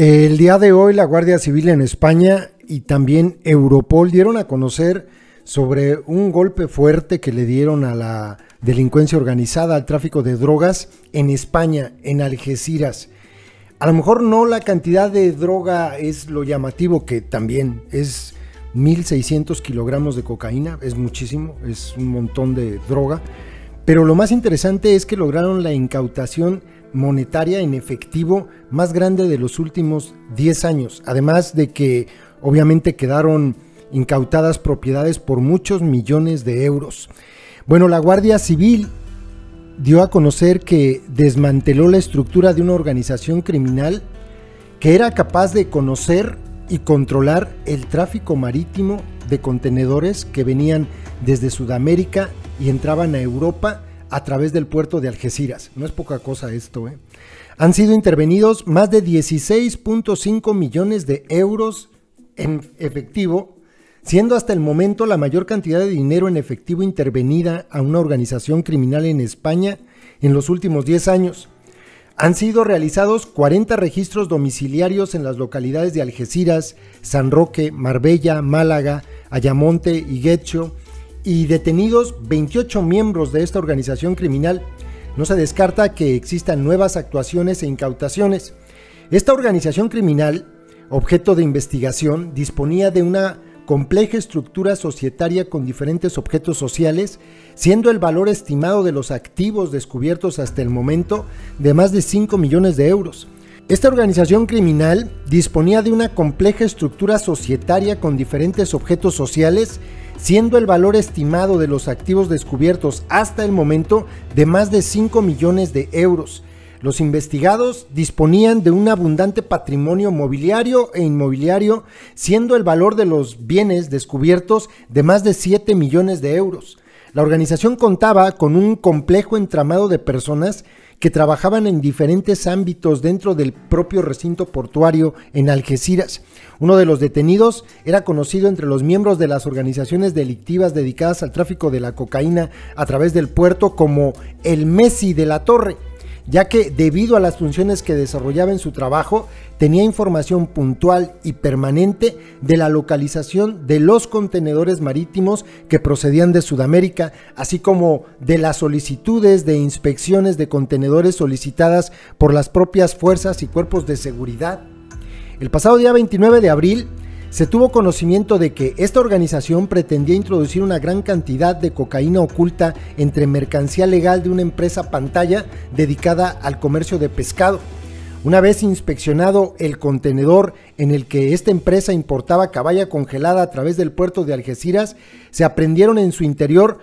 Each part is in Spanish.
El día de hoy la Guardia Civil en España y también Europol dieron a conocer sobre un golpe fuerte que le dieron a la delincuencia organizada, al tráfico de drogas en España, en Algeciras. A lo mejor no la cantidad de droga es lo llamativo, que también es 1.600 kilogramos de cocaína, es muchísimo, es un montón de droga, pero lo más interesante es que lograron la incautación monetaria en efectivo más grande de los últimos 10 años, además de que obviamente quedaron incautadas propiedades por muchos millones de euros. Bueno, la Guardia Civil dio a conocer que desmanteló la estructura de una organización criminal que era capaz de conocer y controlar el tráfico marítimo de contenedores que venían desde Sudamérica y entraban a Europa a través del puerto de Algeciras. No es poca cosa esto, ¿eh? Han sido intervenidos más de 16.5 millones de euros en efectivo, siendo hasta el momento la mayor cantidad de dinero en efectivo intervenida a una organización criminal en España en los últimos 10 años. Han sido realizados 40 registros domiciliarios en las localidades de Algeciras, San Roque, Marbella, Málaga, Ayamonte y Guecho, y detenidos 28 miembros de esta organización criminal. No se descarta que existan nuevas actuaciones e incautaciones. Esta organización criminal, objeto de investigación, disponía de una compleja estructura societaria con diferentes objetos sociales, siendo el valor estimado de los activos descubiertos hasta el momento de más de 5 millones de euros. Esta organización criminal disponía de una compleja estructura societaria con diferentes objetos sociales, siendo el valor estimado de los activos descubiertos hasta el momento de más de 5 millones de euros. Los investigados disponían de un abundante patrimonio mobiliario e inmobiliario, siendo el valor de los bienes descubiertos de más de 7 millones de euros. La organización contaba con un complejo entramado de personas que trabajaban en diferentes ámbitos dentro del propio recinto portuario en Algeciras. Uno de los detenidos era conocido entre los miembros de las organizaciones delictivas dedicadas al tráfico de la cocaína a través del puerto como el Messi de la Torre, ya que debido a las funciones que desarrollaba en su trabajo, tenía información puntual y permanente de la localización de los contenedores marítimos que procedían de Sudamérica, así como de las solicitudes de inspecciones de contenedores solicitadas por las propias fuerzas y cuerpos de seguridad. El pasado día 29 de abril, se tuvo conocimiento de que esta organización pretendía introducir una gran cantidad de cocaína oculta entre mercancía legal de una empresa pantalla dedicada al comercio de pescado. Una vez inspeccionado el contenedor en el que esta empresa importaba caballa congelada a través del puerto de Algeciras, se aprehendieron en su interior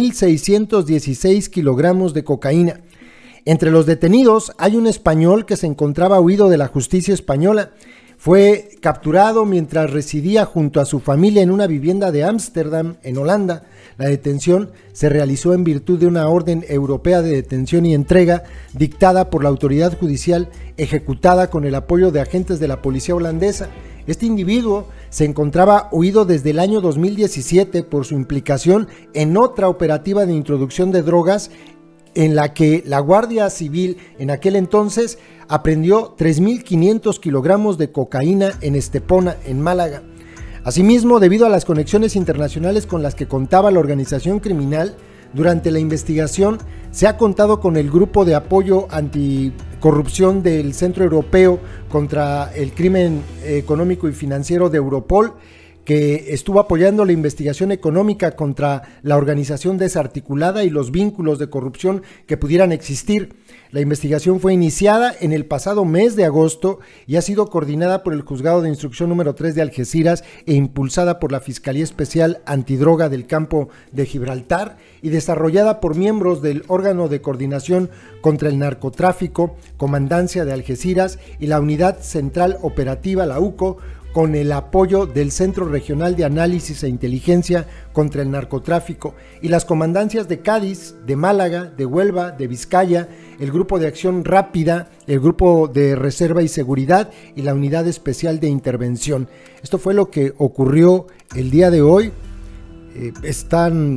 1.616 kilogramos de cocaína. Entre los detenidos hay un español que se encontraba huido de la justicia española. Fue capturado mientras residía junto a su familia en una vivienda de Ámsterdam, en Holanda. La detención se realizó en virtud de una orden europea de detención y entrega dictada por la autoridad judicial, ejecutada con el apoyo de agentes de la policía holandesa. Este individuo se encontraba huido desde el año 2017 por su implicación en otra operativa de introducción de drogas en la que la Guardia Civil en aquel entonces aprehendió 3.500 kilogramos de cocaína en Estepona, en Málaga. Asimismo, debido a las conexiones internacionales con las que contaba la organización criminal, durante la investigación se ha contado con el Grupo de Apoyo Anticorrupción del Centro Europeo contra el Crimen Económico y Financiero de Europol, que estuvo apoyando la investigación económica contra la organización desarticulada y los vínculos de corrupción que pudieran existir. La investigación fue iniciada en el pasado mes de agosto y ha sido coordinada por el Juzgado de Instrucción número 3 de Algeciras e impulsada por la Fiscalía Especial Antidroga del Campo de Gibraltar y desarrollada por miembros del órgano de coordinación contra el narcotráfico, Comandancia de Algeciras y la Unidad Central Operativa, la UCO, con el apoyo del Centro Regional de Análisis e Inteligencia contra el Narcotráfico y las comandancias de Cádiz, de Málaga, de Huelva, de Vizcaya, el Grupo de Acción Rápida, el Grupo de Reserva y Seguridad y la Unidad Especial de Intervención. Esto fue lo que ocurrió el día de hoy. Están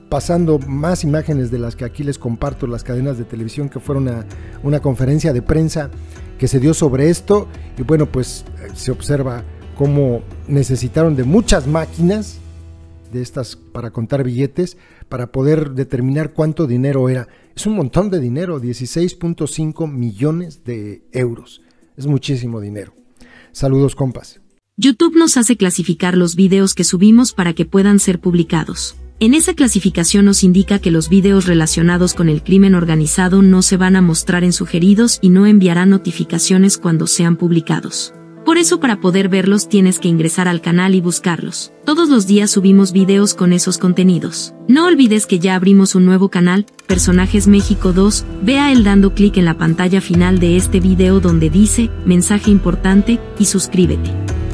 pasando más imágenes de las que aquí les comparto, las cadenas de televisión que fueron a una conferencia de prensa que se dio sobre esto, y bueno, pues se observa cómo necesitaron de muchas máquinas de estas para contar billetes para poder determinar cuánto dinero era. Es un montón de dinero, 16.5 millones de euros. Es muchísimo dinero. Saludos, compas. YouTube nos hace clasificar los videos que subimos para que puedan ser publicados. En esa clasificación nos indica que los videos relacionados con el crimen organizado no se van a mostrar en sugeridos y no enviarán notificaciones cuando sean publicados. Por eso, para poder verlos tienes que ingresar al canal y buscarlos. Todos los días subimos videos con esos contenidos. No olvides que ya abrimos un nuevo canal, Personajes México 2, ve a él dando clic en la pantalla final de este video donde dice, mensaje importante, y suscríbete.